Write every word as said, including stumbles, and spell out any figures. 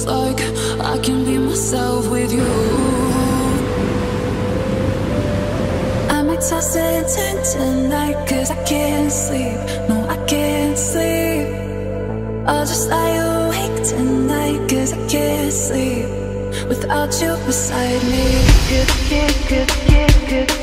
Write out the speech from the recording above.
like I can be myself with you. I might toss and turn tonight, cause I can't sleep, no I can't sleep. I'll just lie awake tonight, cause I can't sleep without you beside me. Cause I can't, cause I can't, cause